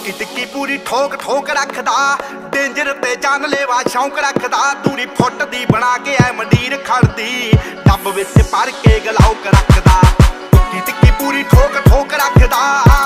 ਟੁੱਕੀ ਟਿੱਕੀ ਪੂਰੀ ਠੋਕ ਠੋਕ ਰੱਖਦਾ, ਡੇਂਜਰ ਤੇ ਜਾਨਲੇਵਾ ਸ਼ੌਂਕ ਰੱਖਦਾ। ਦੂਰੀ ਫੁੱਟ ਦੀ ਬਣਾ ਕੇ ਐ ਮੰਡੀਰ ਖੜਦੀ, ਡੱਬ ਵਿੱਚ ਭਰ ਕੇ ਗਲਾਉਕ ਰੱਖਦਾ। ਟੁੱਕੀ ਟਿੱਕੀ ਪੂਰੀ ਠੋਕ ਠੋਕ ਰੱਖਦਾ।